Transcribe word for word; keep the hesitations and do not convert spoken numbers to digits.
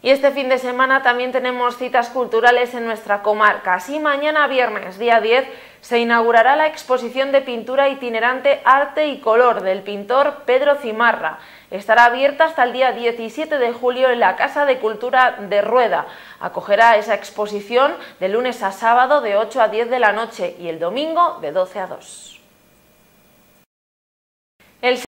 Y este fin de semana también tenemos citas culturales en nuestra comarca. Así, mañana viernes, día diez, se inaugurará la exposición de pintura itinerante Arte y Color del pintor Pedro Cimarra. Estará abierta hasta el día diecisiete de julio en la Casa de Cultura de Rueda. Acogerá esa exposición de lunes a sábado de ocho a diez de la noche y el domingo de doce a dos. El